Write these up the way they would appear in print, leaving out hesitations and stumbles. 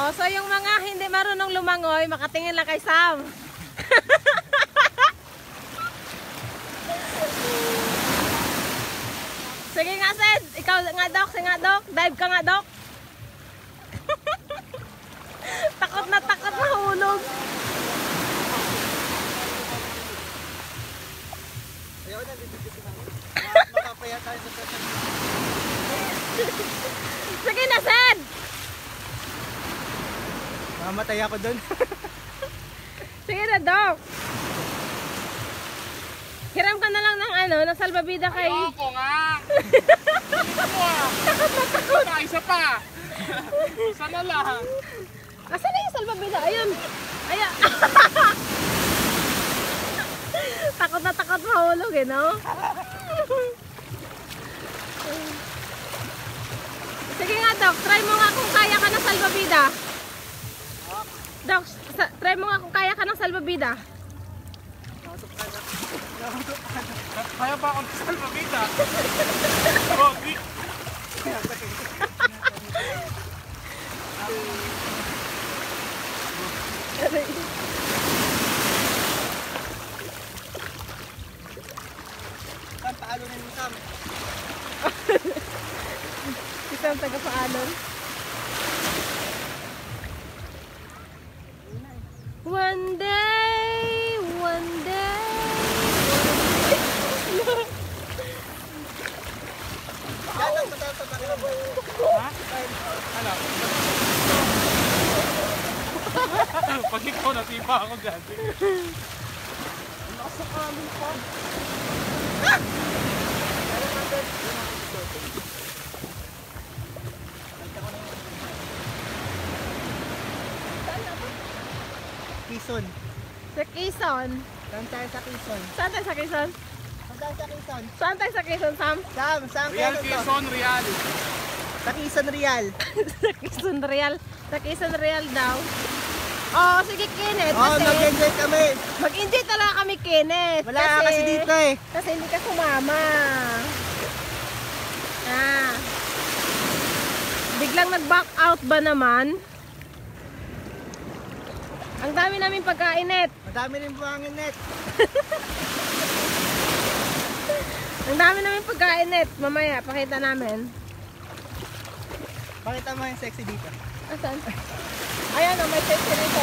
Oh, so yung mga hindi marunong lumangoy, makatingin lang kay Sam. Sige nga, Sed. Ikaw nga, Dok. Sige nga, Dok. Dive ka nga, Dok. Takot na hulog. Ayaw na, makapaya tayo sa person. Sige na, Sed. Mamatay ako dun. Sige na, Dok. Hiram ka na lang ng ano, ng salbabida kay... Ayoko nga! Takot na takot! Isa pa! Isa na lang! Asan na yung salbabida? Ayun! Ayan! Takot na takot mahulog eh, no? Sige nga, Dok. Try mo nga kung kaya ka ng salbabida. Dok, try mo nga kung kaya ka ng salbabida. Kaya ba akong salbabida? Gogi! Sam, paalunin mo, Sam. Isang taga-paalon. One day, one day. Yan ang matatapakin mo. Ha? Ano? Pag ikaw natipa ako dyan. Lakas sa kamin pa. Quezon. Sa Quezon. Saan tayo sa Quezon? Saan tayo sa Quezon? Saan tayo sa Quezon? Saan tayo sa Quezon, Sam? Sam, saan Real kayo to? Quezon, Real. Sa Quezon Real. Sa Quezon Real. Sa Quezon Real daw. Oh, sige, Kenneth. Oh, Kasi mag-enjoy kami. mag-enjoy talaga kami, Kenneth. Wala ka kasi dito eh. Kasi hindi ka sumama. Ah. Biglang nag-back out ba naman? Ang dami namin pagkain, Net. Madami rin buhangin, Net. Ang dami namin pagkain, Net. Mamaya, pakita namin. Pakita mo yung sexy dito. Asan? Ayan o, may sexy rito.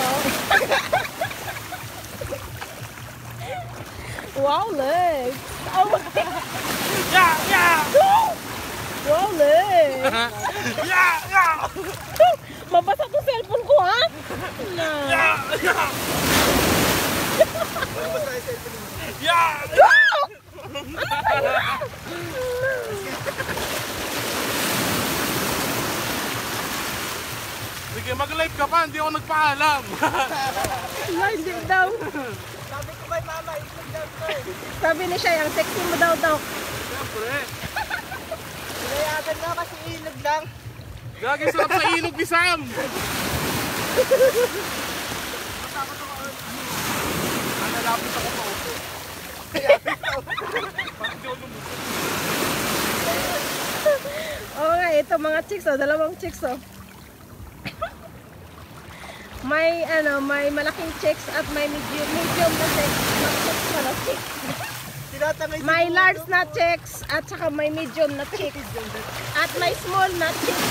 Wow, legs. Oh my God. Yeah! Yeah! Wow, legs. Yeah! Yeah! Mabasa to cellphone ko, ha? Na. Yeah! Yeah! Ano ba tayo cellphone mo? Yeah! Sige, mag-live ka pa, hindi ako nagpaalam. Wala, hindi daw. Sabi ko kay mama, ikot daw ko eh. Sabi ni siya, yung sexy mo daw daw. Siyempre. Pinayagan na kasi ilog lang. Gagi, sarap sa ilog ni Sam. Nalapit ako pa upo. Okay, ito mga chicks, oh, dalawang chicks, oh. May ano, may malaking chicks at may medium na chicks. Tinatangay May large na chicks at saka may medium na chicks. At may small na chicks.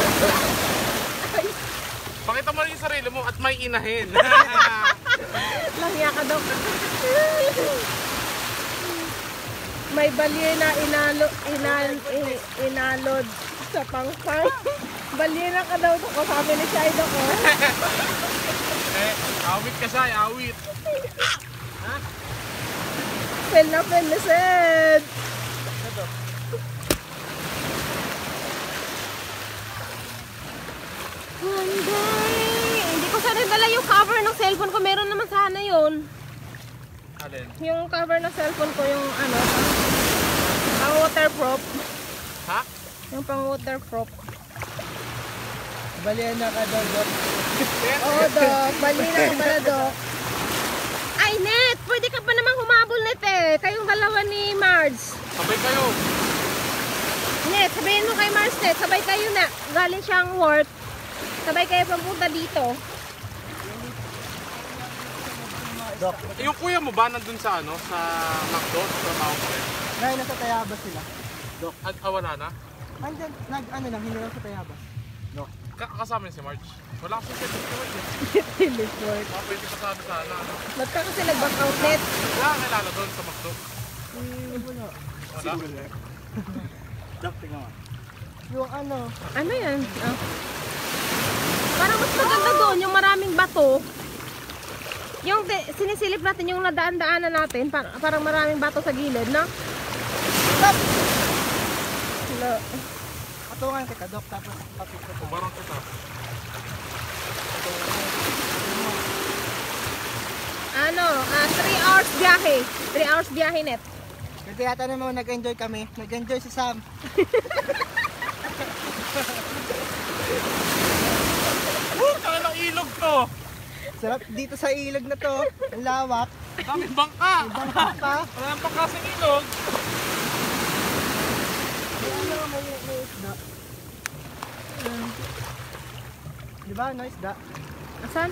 Pakita mo rin yung sarili mo at may inahin. Langya ka daw. May balye na inalod sa pangpang. Balye na ka daw ito ko, sabi ni Shaido ko. Awit ka siya, awit. Pen na pen ni Sed. One day. Hindi ko sana dala yung cover ng cellphone ko. Meron naman sana yun. Alin? Yung cover ng cellphone ko, yung ano, pang waterproof. Ha? Yung pang waterproof. Balian na ka daw, Dok. Oo, Dok. Bali na ka pala, Dok. Ay, Net! Pwede ka pa namang humabol, Net eh. Kayong dalawa ni Marge. Sabay kayo. Net, sabihin mo kay Marge, Net. Sabay kayo na. Galing siyang work. Sabay kayo papunta dito. Dok, Yung kuya mo ba nandun sa ano? Sa McDo? Sa trabaho ko rin? ngayon nasa Tayabas sila. At wala na? Andyan, ano lang, hindi lang sa Tayabas. Dok. Kasama niya si Marge. Wala kasi si Marge. Teleport. Pwede pasado sana. Ano? Ba't ka kasi nag-back outlet? Wala kang kilala doon sa McDo. Wala. Wala? Dok, tingnan mo. Yung ano, Ano yan? Ah. Parang mas maganda doon, yung maraming bato. Yung sinisilip natin, yung nadaan-daanan natin, parang maraming bato sa gilid, no? stop! No. Patungan kita, Dok, tapos papit ko. Kubarang kita. Ano, 3 hours biyahe. 3 hours biyahe net. Kasi yata naman nag-enjoy kami. Nag-enjoy si Sam. Tangin ng ilog to! Sarap dito sa ilog na to. Ang lawak. Daming bangka! Bangka pa. Wala nang bangka sa ilog! May ano, may isda. Di ba, no isda? Asan?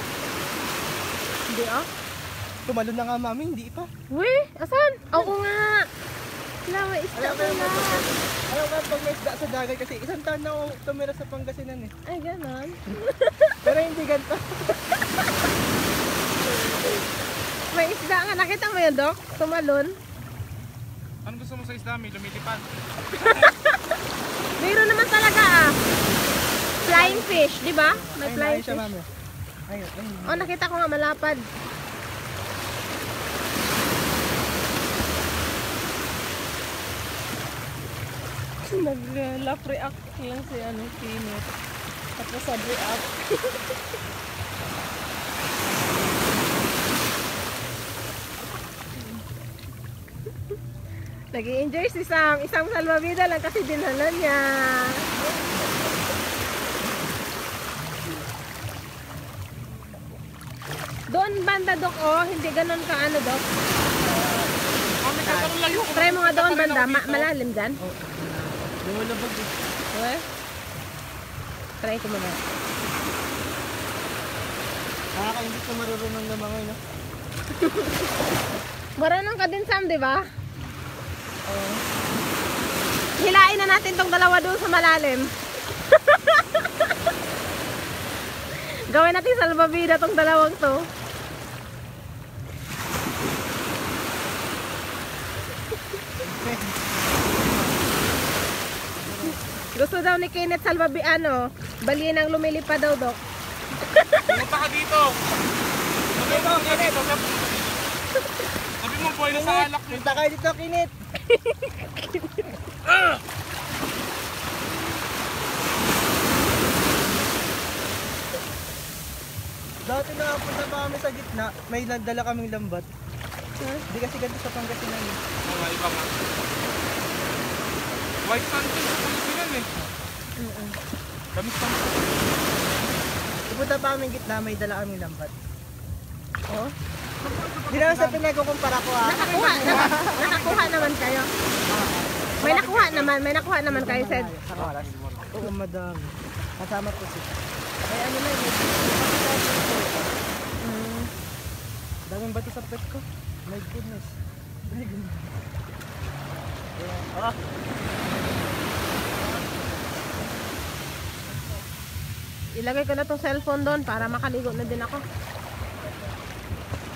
Hindi ah. Tumalon na nga mami, hindi pa. Uy, asan? Oo nga. Wala, may isda Alam pala. Alam ka pag may isda sa dagat kasi isang taon na ako tumira sa Pangasinan eh. Ay, ganon. Pero hindi ganito. May isda nga. Nakita mo yun, Dok? Tumalon. Ano gusto mo sa isda? May lumilipad. Mayroon naman talaga ah. Flying fish, di ba? May Ayun, flying ayun siya fish. mami. Ayun, ayun. Oh, nakita ko nga malapad. Nag-lap react lang si ano, Kinit. Tapos sa react. Nag-i-enjoy si Sam. Isang salvavida lang kasi dinala niya. Doon banda, Dok, oh. Hindi ganun ka ano, Dok. Mami, katanong lang yung Try mo nga doon banda. Malalim dyan. Lumulabag eh. Okay? Try ko muna. Nakaka-imbis na marurunong na mga no? Marunong ka din, Sam, di ba? Hilain na natin tong dalawa doon sa malalim. Gawin natin salvavida tong dalawang to. Gusto daw ni Kenneth salvaviano, balinang lumilipad daw, Dok. Pumunta ka dito! Sabi mo, dito. Sabi mo, boy na sa alak mo. Punta kayo dito, Kinit! Dati nakapunta pa kami sa gitna, may nagdala kaming lambat. Hindi kasi ganito sa Pangasinan eh. Oo nga, iba nga. White sand din sa Pangasinan eh. Kamis pa mo. Pupunta pa kami gitna, may dala kaming lambat. Oh. Hindi naman sa pinagkukumpara ko ah. Nakakuha naman kayo. May nakuha naman kayo, Sed. Oo, madami. Kasama ko si. Ay, ano na yun? Daming bato sa pet ko. My goodness. My goodness. Ah. Ilagay ko na tong cellphone doon para makaligo na din ako.